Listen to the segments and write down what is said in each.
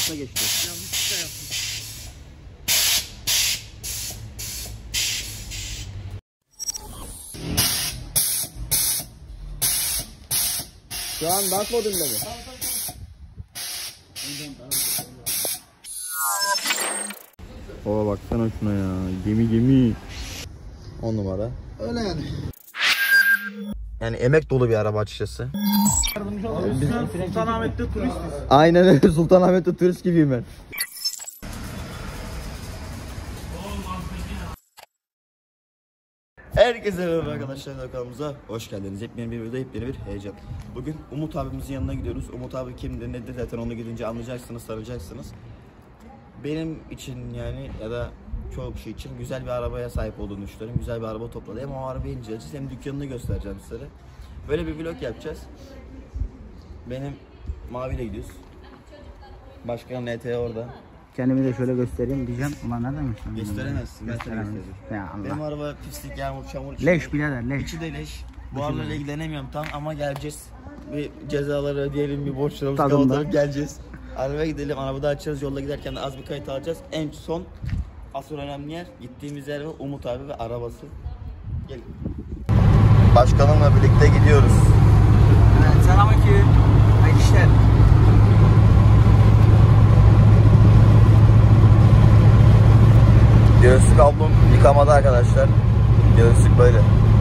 arabasına geçti. Yanlışlıkla yaptım. Şu an bak modunda mı? Oha baksana şuna ya. Gemi. 10 numara. Öyle yani. Yani emek dolu bir araba açıkçası. Sultanahmet'te turistiz. Aynen öyle. Sultanahmet'te turist gibiyim ben. Herkese merhaba arkadaşlar, kanalımıza hoş geldiniz. Yepyeni bir videoda yepyeni bir heyecan. Bugün Umut abimizin yanına gidiyoruz. Umut abi kimdir nedir zaten onu gidince anlayacaksınız, tarayacaksınız. Benim için yani ya da çoğu kişi için güzel bir arabaya sahip olduğunu düşünüyorum. Güzel bir araba topladı. Hem o arabayı inceleyeceğiz hem dükkanını göstereceğim size. Böyle bir vlog yapacağız. Benim maviyle gidiyoruz. Başkan NT orada. Kendimi de şöyle göstereyim diyeceğim. Ulan nereden göstereyim? Gösteremezsin. Gösteremem. Ya Allah. Benim araba pislik, yağmur, çamur. Leş birader leş. İçi de leş. Bu arabayla ilgilenemiyorum tam ama geleceğiz. Bir cezaları ödeyelim, bir borçlarımızı kapatalım, geleceğiz. Arabaya gidelim, arabada açacağız, yolda giderken de az bir kayıt alacağız. En son asıl önemli yer gittiğimiz yer ve Umut abi ve arabası. Gelin. Başkanımla birlikte gidiyoruz. Evet, selamünaleyküm. Hayırlı işler. Göğüslük ablam yıkamada arkadaşlar. Göğüslük böyle.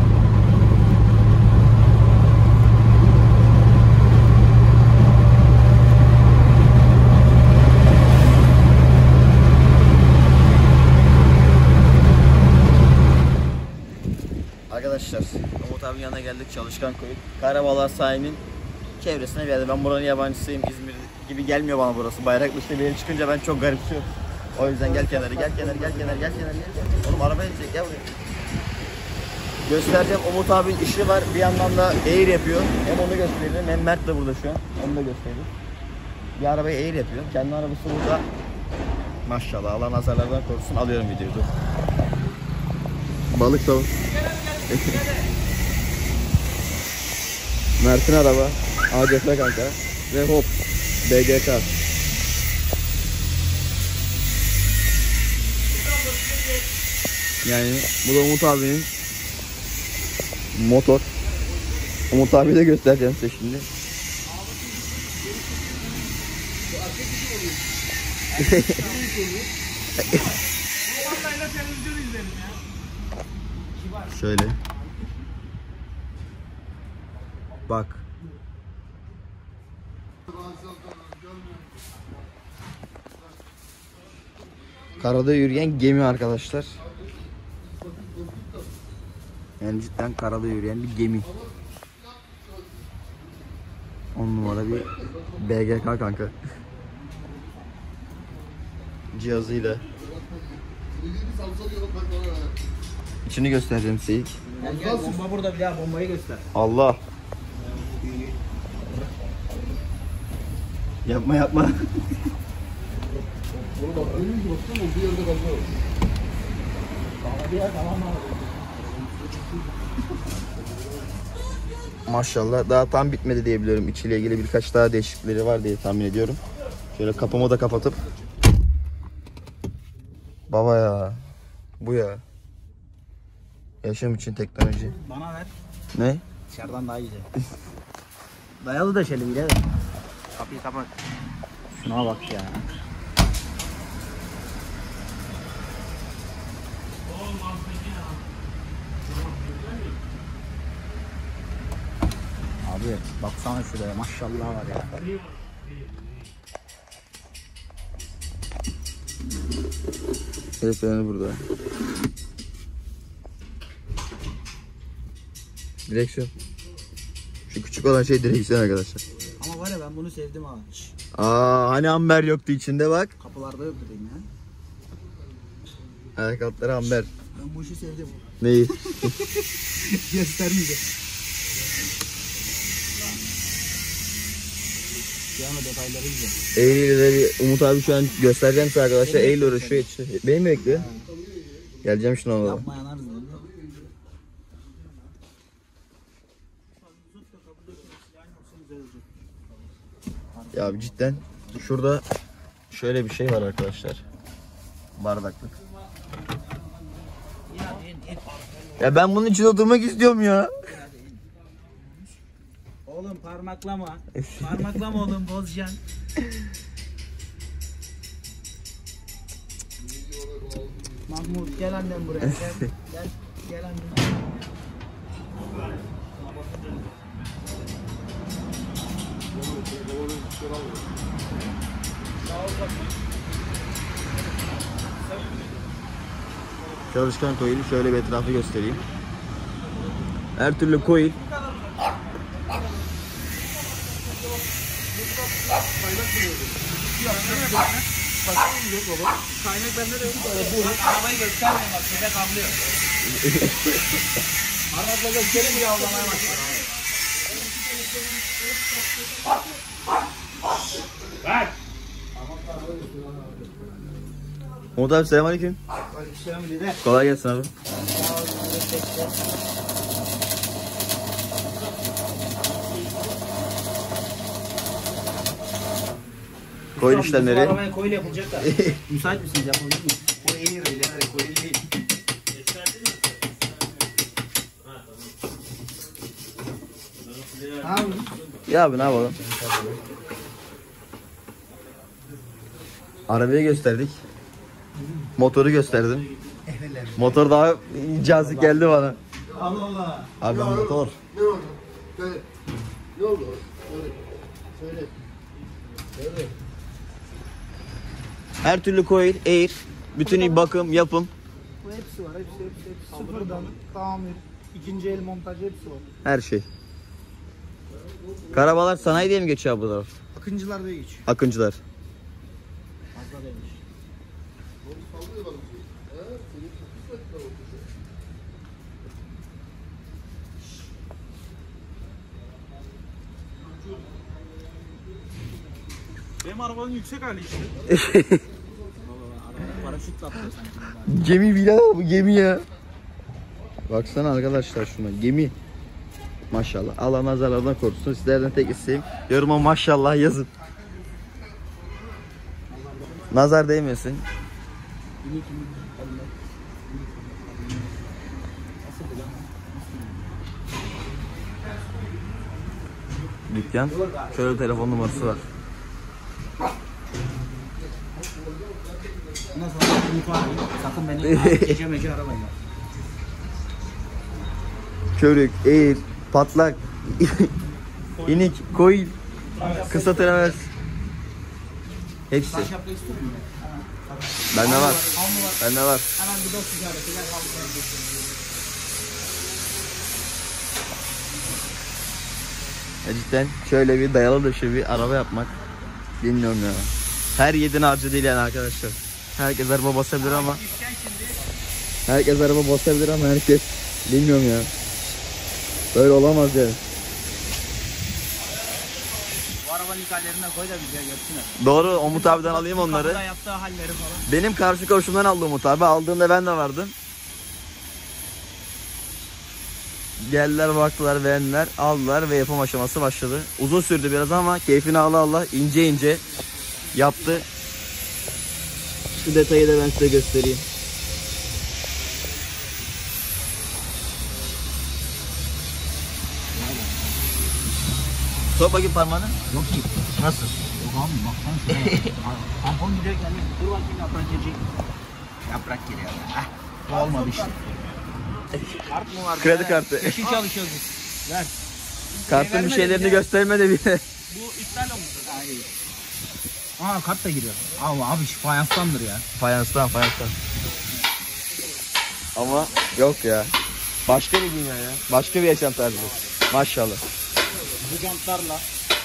Arkadaşlar Umut abinin yanına geldik, Çalışkan Koyu. Karabağlar sahilinin çevresine bir yerde. Ben buranın yabancısıyım. İzmir gibi gelmiyor bana burası. Bayraklı'da bir yere çıkınca ben çok garipsiyorum. O yüzden gel kenara. Oğlum arabaya gidecek, gel buraya. Göstereceğim, Umut abinin işi var. Bir yandan da air yapıyor. Hem onu göstereyim hem Mert de burada şu an. Onu da göstereyim. Bir arabayı air yapıyor. Kendi arabası burada. Maşallah, Allah nazarlardan korusun. Alıyorum videoyu, dur. Balık tavuk. Mert'in araba. ACF kanka. Ve hop. BGK. Yani bu da Umut abinin motor. Umut abi de göstereceğim size şimdi. Şöyle. Bak. Karada yürüyen gemi arkadaşlar. Yani cidden karada yürüyen bir gemi. 10 numara bir BGK kanka. Cihazıyla. İçini göstereceğim size. Gel bomba burada, bir daha bombayı göster. Allah. Yapma. Maşallah daha tam bitmedi diye biliyorum. İçiyle ilgili birkaç daha değişiklikleri var diye tahmin ediyorum. Şöyle kapımı da kapatıp. Baba ya. Bu ya. Yaşam için teknoloji. Bana ver. Ne? Dışarıdan daha güzel. Dayalı da şöyle birader. Kapıyı kapat. Şuna bak ya. Abi baksana şuraya, maşallah var ya. Telefonu burada. Direksiyon. Şu küçük olan şey direksiyon arkadaşlar. Ama var ya, ben bunu sevdim ha. Hani amber yoktu içinde, bak. Kapılarda yok dedim ya. Ayak altları amber. Ben bu işi sevdim. Neyi? Göstermeyeceğim. Yani detayları güzel. Eylül'leri Umut abi şu an göstereceğim size arkadaşlar. Eylül uğraşıyor işte. Beni mi bekliyor? Geleceğim şuna ona. Yapma yanarız dedi. Ya cidden şurada Şöyle bir şey var arkadaşlar. Bardaklık. Ya ben bunun için oturmak istiyorum ya. Oğlum parmaklama. Parmaklama oğlum, bozacaksın. Mahmut gel annem buraya gel. Gel annem. Çalışkan coil, şöyle bir etrafı göstereyim. Her türlü coil. Kaynak bende de yok. Arabayı göstermeyin bak, köpek avlıyor. Arabayı gösterin diye avlamaya başlar. Ver. Umut abi selamünaleyküm. Aleykümselam lider. Kolay gelsin abi. Coil işlemleri. Arabaya coil yapılacak da. Müsait misiniz, yapabilir miyiz? Bu en iyi beyler, coil değil. Abi. Ya abi ne yapalım? Arabayı gösterdik. Motoru gösterdim. Motor daha cazip geldi bana. Allah Allah. Abi motor. Ne oldu? Söyle. Ne oldu? Söyle. Söyle. Her türlü coil, air, bütün bakım, yapım, Bu hepsi var, hepsi. Sıfırdan tamir, ikinci el montajı hepsi var. her şey. Karabalar sanayi diye mi geçiyor bu taraf? Akıncılar da geçiyor. Akıncılar. Fazla demiş. Benim arabanın yüksek hali işte. Paraşütle atlıyor sanki. Gemi bile bu gemi ya. Baksana arkadaşlar şuna, gemi. Maşallah. Allah nazarlardan korusun. Sizlerden tek isteğim, yoruma maşallah yazın. Nazar değmesin. Dükkan. Şöyle telefon numarası var. Bundan sonra mutfağa sakın beni gece mece aramayın. Körük, eğir, patlak, inik, coil, kısa travers. Hepsi. Taş yapmak istiyor musun? Bende var. Hamlı var. Bende var. Hemen bir 4 ticareti gel hamlıya geçelim. Cidden şöyle bir dayalı dışı bir araba yapmak, bilmiyorum ya. Her yiğidin harcı değil yani arkadaşlar. Herkes araba basabilir ama herkes araba basabilir ama herkes, bilmiyorum ya. Böyle olamaz yani. Bu arabanın ilk hallerinden koy da bize görsünler. Doğru, Umut abiden alayım onları. Kapıda yaptığı halleri falan. Benim karşı komşumdan aldı Umut abi. Aldığında ben de vardım. Geldiler, baktılar, beğendiler, aldılar ve yapım aşaması başladı. Uzun sürdü biraz ama keyfini ala ince ince yaptı. Şu detayı da ben size göstereyim. Sok bakayım parmağını. Yok ki. Nasıl? Yok abi baksana şuraya. Tampon gidiyor gelmiyor. Dur bakayım yaprak gelecek. Yaprak geliyor. Heh. Bu olmadı işte. Kart mı var? Kredi kartı. Peşin çalışıyoruz biz. Ver. Kartın bir şeylerini göstermedi bile. Bu iptal olmuş. Hayır. Aa kart da giriyor. Abi şu fayanstandır ya. Fayanstan. Ama yok ya. Başka bir dünya ya. Başka bir yaşam tarzı. Maşallah. Bu jantlarla.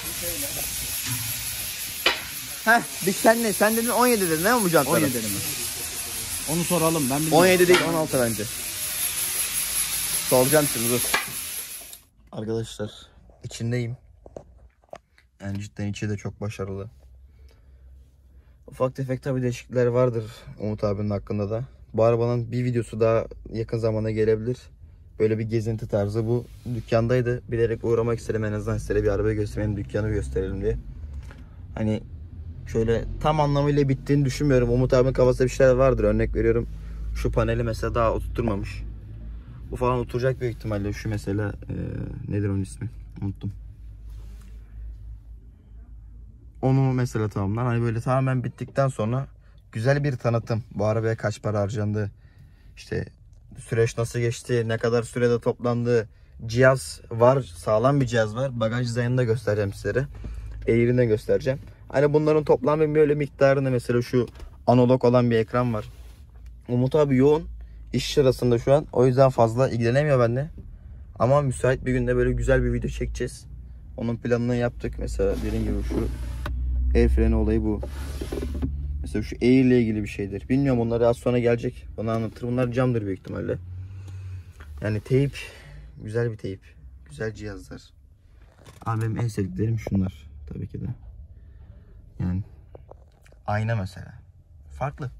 Heh, biz sen dedin 17 dedin, ne mi bu jantlara? 17 dedim. Onu soralım ben bilmiyorum. 17 değil 16 bence. Soracağım şimdi, dur. Arkadaşlar içindeyim. Yani cidden içi de çok başarılı. Ufak tefek tabi değişiklikler vardır Umut abinin hakkında da. Bu arabanın bir videosu daha yakın zamanda gelebilir. Böyle bir gezinti tarzı, bu dükkandaydı. Bilerek uğramak istedim, en azından size bir arabayı göstereyim, dükkanı gösterelim diye. Hani şöyle tam anlamıyla bittiğini düşünmüyorum. Umut abinin kafasında bir şeyler vardır. Örnek veriyorum. Şu paneli mesela daha oturtmamış. Bu falan oturacak büyük ihtimalle. Şu mesela nedir onun ismi? Unuttum. Onu mesela tamamlar. Hani böyle tamamen bittikten sonra güzel bir tanıtım. Bu arabaya kaç para harcandı? İşte süreç nasıl geçti? Ne kadar sürede toplandı? Cihaz var. Sağlam bir cihaz var. Bagaj dizaynını da göstereceğim sizlere. Eğrini de göstereceğim. Hani bunların toplam bir böyle miktarını, mesela şu analog olan bir ekran var. Umut abi yoğun iş sırasında şu an. O yüzden fazla ilgilenemiyor benimle. Ama müsait bir günde böyle güzel bir video çekeceğiz. Onun planını yaptık. Mesela dediğim gibi şu el freni olayı bu. Mesela şu Air ile ilgili bir şeydir. Bilmiyorum, onları az sonra gelecek. Bana anlatır. Bunlar camdır büyük ihtimalle. Yani teyp. Güzel bir teyp. Güzel cihazlar. Abi benim en sevdiklerim şunlar. Tabii ki de. Yani ayna mesela. Farklı.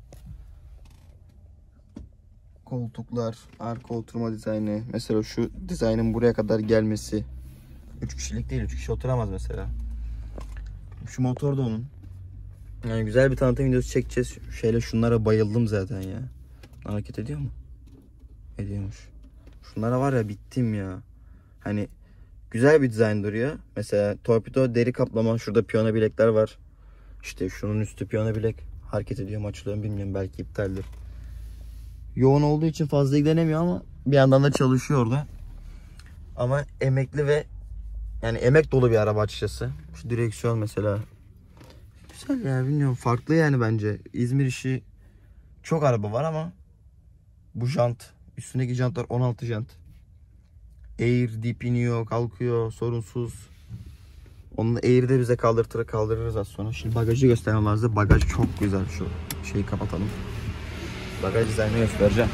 Koltuklar, arka oturma dizaynı. Mesela şu dizaynın buraya kadar gelmesi. 3 kişilik değil, 3 kişi oturamaz mesela. Şu motor da onun. Yani güzel bir tanıtım videosu çekeceğiz. Şöyle şunlara bayıldım zaten ya. Hareket ediyor mu? Ediyormuş. Şunlara var ya, bittim ya. Hani güzel bir dizayn duruyor. Mesela torpido deri kaplama. Şurada piyano bilekler var. İşte şunun üstü piyano bilek. Hareket ediyor mu, açılıyor mu bilmiyorum. Belki iptaldir. Yoğun olduğu için fazla ilgilenemiyor ama bir yandan da çalışıyor orada. Ama emekli ve yani emek dolu bir araba açıkçası. Şu direksiyon mesela. Güzel ya, bilmiyorum. Farklı yani bence. İzmir işi çok araba var ama bu jant. Üstündeki jantlar 16 jant. Air dip iniyor, kalkıyor, sorunsuz. Onun Air'i de bize kaldırırız az sonra. Şimdi bagajı göstermem lazım. Bagaj çok güzel. Şu şeyi kapatalım. Bagaj dizaynını göstereceğim.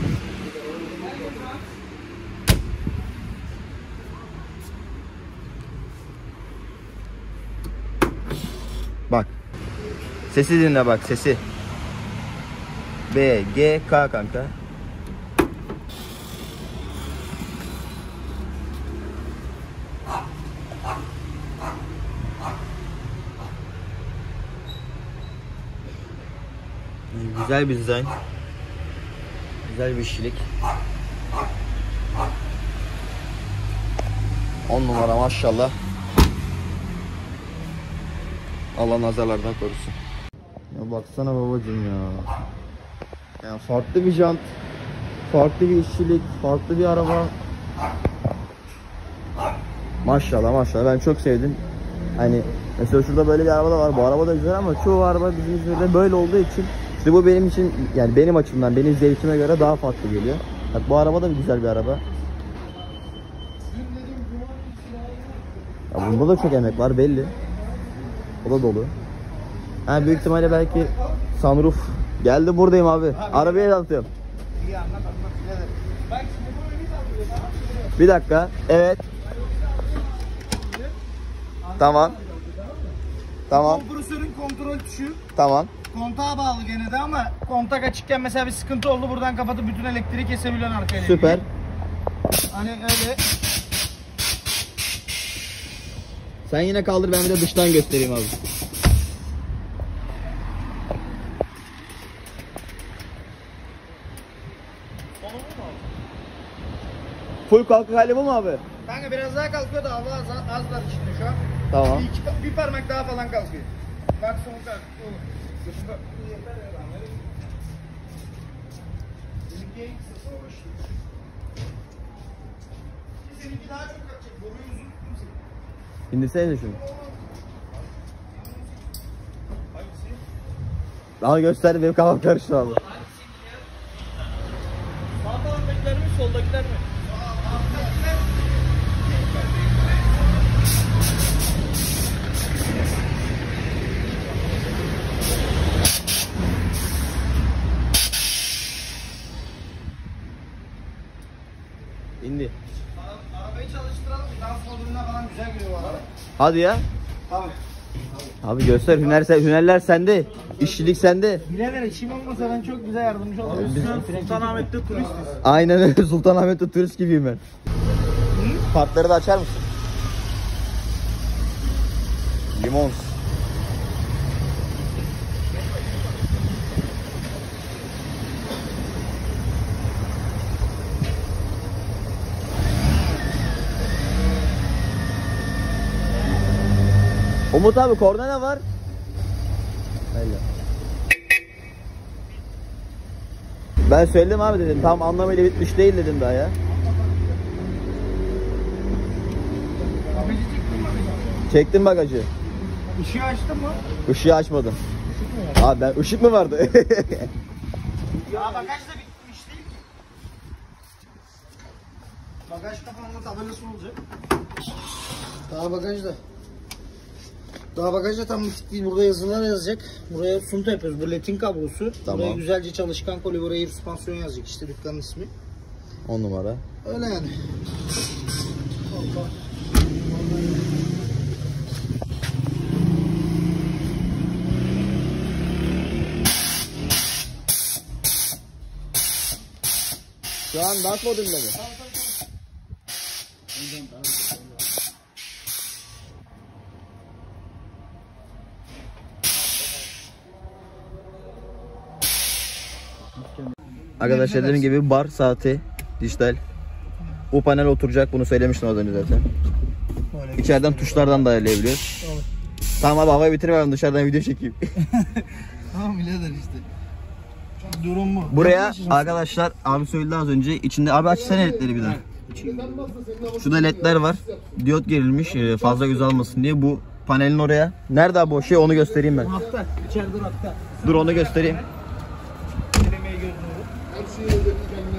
Bak. Sesi dinle bak, sesi. B, G, K kanka. Güzel bir dizayn. Güzel bir işçilik. 10 numara maşallah. Allah nazarlardan korusun. Ya baksana babacığım ya. Yani farklı bir jant, farklı bir işçilik, farklı bir araba. Maşallah maşallah, ben çok sevdim. Hani mesela şurada böyle bir araba da var. Bu araba da güzel ama çoğu araba bizim İzmir'de böyle olduğu için işte bu benim için, yani benim açımdan, benim zevkime göre daha farklı geliyor. Bak bu araba da güzel bir araba. Ya bunda da çok emek var belli. O da dolu. Yani büyük ihtimalle belki sunroof. Geldi, buradayım abi. Arabayı tanıtıyorum. Bir dakika. Evet. Tamam. Tamam. Kompresörün kontrol tuşu. Tamam. Kontağa bağlı gene de ama kontak açıkken mesela bir sıkıntı oldu. Buradan kapatıp bütün elektriği kesebiliyorsun arkaya. Süper. Hani öyle. Sen yine kaldır, ben bir de dıştan göstereyim abi. Full kalkık hali bu mu abi? Kanka biraz daha kalkıyor da hava az var içinde şu an. Tamam. Bir parmak daha falan kalkıyor. Maksimum kalkıyor. Seninki daha çok kalkacak. Boruyu uzun tuttum seni. İndirsene şunu. Hangisi? Daha göster, benim kafam karıştı abi. Sağ taraftakiler mi, soldakiler mi? İndi. Arabayı çalıştıralım. Dans moduna falan güzel giriyor bu araba. Hadi ya. Tabii. Abi göster, hünerler sende. İşçilik sende. Birader işim olmasa ben çok güzel yardımcı olurum. Biz Sultanahmet'te turistiz. Aynen öyle, Sultanahmet'te turist gibiyim ben. Farkları da açar mısın? Limon. Umut abi korna ne var? Öyle. Ben söyledim abi dedim. Tam anlamıyla bitmiş değil dedim daha ya. Çektim bagajı. Işığı açtın mı? Işığı açmadım. Abi ben ışık mı vardı? Ya bagaj da bitmiş değil ki. Bagaj kapanma tabelası olacak. Daha bagajda tam bitik değil. Burada yazılar yazacak. Buraya sunta yapıyoruz. Bu ledin kablosu. Tamam. Buraya güzelce çalışkan kolibre air süspansiyon yazacak işte dükkanın ismi. 10 numara. Öyle yani. Şu an DAS modunda mı? Arkadaşlar dediğim gibi bar saati dijital. Bu panel oturacak, bunu söylemiştim az önce zaten. İçeriden tuşlardan da ayarlayabiliyoruz. Tamam abi havayı bitirmem, dışarıdan video çekeyim. Tamam birader işte. Durum bu. Buraya arkadaşlar abi söyledi az önce, içinde abi açsana ledleri bir daha. Şurada ledler var. Diyot gerilmiş fazla göz almasın diye. Bu panelin oraya. Nerede abi o şey, onu göstereyim ben. Rafta. İçeride rafta. Dur onu göstereyim. Elemeyi göz nuru.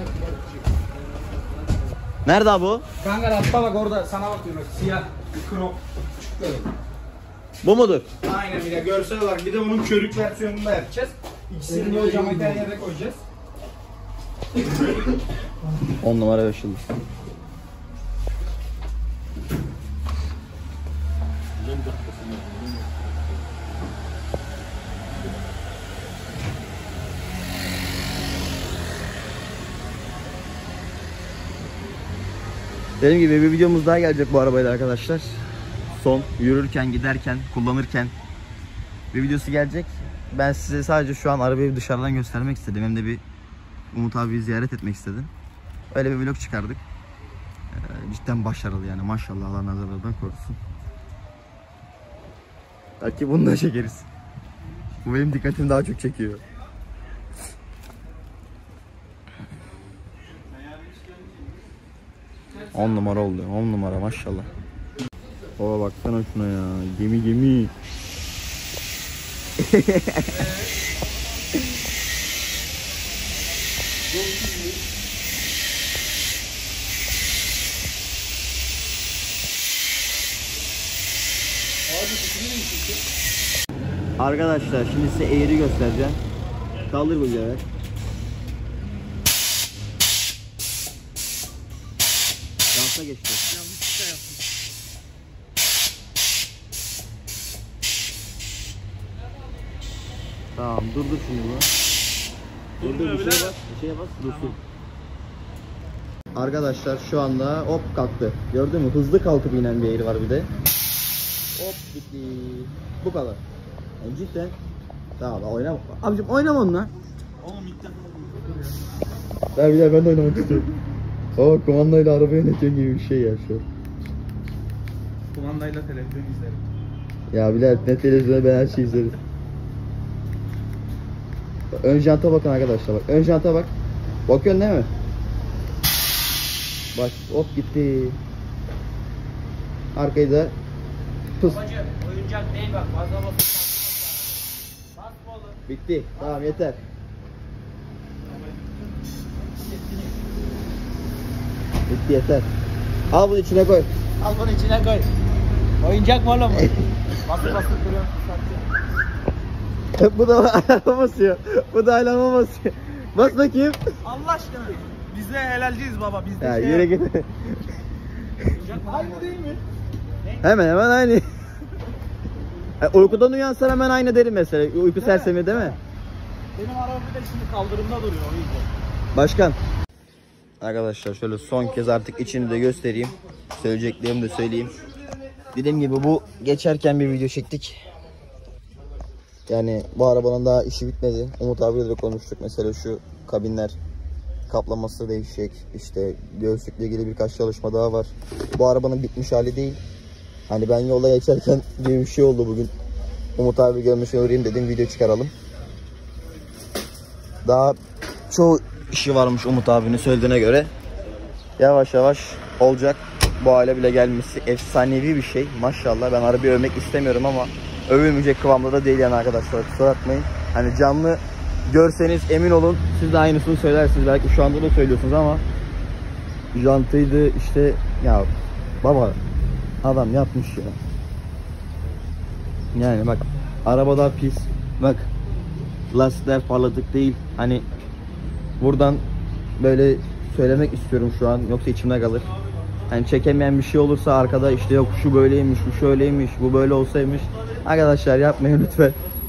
Nerede abi o? Kanka rafta bak orada sana bakıyorum. Siyah. Krop. Bu mudur? Aynen bir de görsel olarak. Bir de onun körük versiyonunu da yapacağız. İkisini de hocam bir yere koyacağız. 10 numara 5 yıldız. Dediğim gibi bir videomuz daha gelecek bu arabayla arkadaşlar. Son yürürken, giderken, kullanırken bir videosu gelecek. Ben size sadece şu an arabayı dışarıdan göstermek istedim. Hem de bir Umut abiyi ziyaret etmek istedim. Öyle bir vlog çıkardık. Cidden başarılı yani, maşallah, Allah nazarlardan korusun. Belki bunu da çekeriz. Bu benim dikkatimi daha çok çekiyor. On numara oldu. 10 numara maşallah. Oha baksana şuna ya. Gemi gemi. Arkadaşlar şimdi size eğri göstereceğim. Kaldır bu evet. Dansa geçti. Yanlışlıkla yaptım. Tamam dur şimdi bu. Dur bir şeye bas dursun. Arkadaşlar şu anda hop kalktı. Gördün mü? Hızlı kalkıp inen bir eğri var bir de. Hop gitti. Bu kadar. Yani cidden. Tamam oynama. Abicim oynama onunla. Oğlum ilk defa. Ben de oynamak istiyorum. Aa kumandayla arabayı yönetiyorsun gibi bir şey ya şu an. Kumandayla televizyon izlerim. Ya Bilal net televizyonda ben her şeyi izlerim. Ön janta bakın arkadaşlar bak. Ön janta bak. Bakıyorsun değil mi? Bak hop gitti. Arkayı da pıs. Babacım oyuncak değil bak. Fazla basın. Basma oğlum. Bitti. Tamam yeter. Bitti yeter. Al bunu içine koy. Al bunu içine koy. Oyuncak mı oğlum? Basıp duruyor. Bu da alarma basıyor. Bu da alarma basıyor. Bas bakayım. Allah aşkına. Biz de helalciyiz baba. Biz de Ya yere git. Aynı değil mi? Hemen aynı. Uykudan uyansan hemen aynı derim mesela. Uyku sersemi değil mi? Benim araba bir de şimdi kaldırımda duruyor o yüzden. Başkan. Arkadaşlar şöyle son kez artık içini de göstereyim. Söyleyeceklerimi de söyleyeyim. Dediğim gibi bu geçerken bir video çektik. Yani bu arabanın daha işi bitmedi. Umut abiyle de konuştuk. Mesela şu kabinler kaplaması değişecek. İşte göğüslükle ilgili birkaç çalışma daha var. Bu arabanın bitmiş hali değil. Hani ben yolda geçerken bir şey oldu bugün. Umut abi görmüşe uğrayayım dedim, video çıkaralım. Daha çoğu işi varmış Umut abinin söylediğine göre. Yavaş yavaş olacak. Bu hale bile gelmesi efsanevi bir şey. Maşallah, ben arabayı övmek istemiyorum ama övülmeyecek kıvamda da değil yani arkadaşlar. Kusura bakmayın. Hani canlı görseniz emin olun siz de aynısını söylersiniz. Belki şu anda da söylüyorsunuz ama jantıydı işte, ya baba adam yapmış ya. Yani bak, arabada pis. Bak, lastikler parlatık değil. Hani buradan böyle söylemek istiyorum şu an, yoksa içimde kalır. Yani çekemeyen bir şey olursa arkada işte yok şu böyleymiş, bu şöyleymiş, bu böyle olsaymış. Arkadaşlar yapmayın lütfen.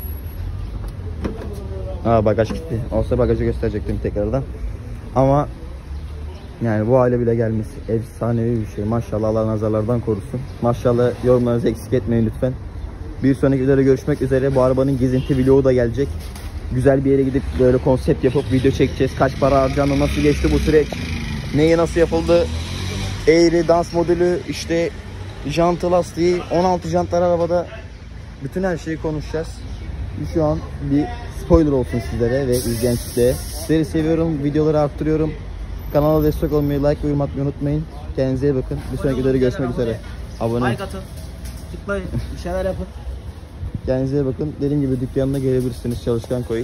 Bagaj gitti. Olsa bagajı gösterecektim tekrardan. Ama yani bu hale bile gelmesi efsanevi bir şey. Maşallah, Allah nazarlardan korusun. Maşallah, yorumlarınızı eksik etmeyin lütfen. Bir sonraki videoda görüşmek üzere. Bu arabanın gezinti vlogu da gelecek. Güzel bir yere gidip böyle konsept yapıp video çekeceğiz. Kaç para harcandı, nasıl geçti bu süreç, neyi nasıl yapıldı, eğri, dans modülü, işte jantı, lastiği, 16 jantlar arabada, bütün her şeyi konuşacağız. Şu an bir spoiler olsun sizlere ve izleyen kitleye. Sizleri seviyorum, videoları arttırıyorum. Kanala destek olmayı, like ve yorum atmayı unutmayın. Kendinize iyi bakın. Bir sonraki videoda görüşmek üzere. Abone. Like atın. Tıklayın. Bir şeyler yapın. Kendinize iyi bakın. Dediğim gibi dükkanına gelebilirsiniz. Çalışkan coil.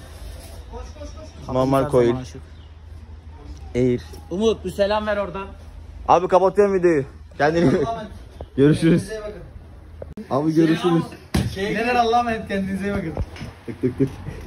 Normal coil. Air. Umut bir selam ver oradan. Abi kapatıyorum videoyu. Kendine iyi bak. Görüşürüz. Abi görüşürüz. Neler Allah'a emanet, kendinize iyi bakın. Tık tık tık.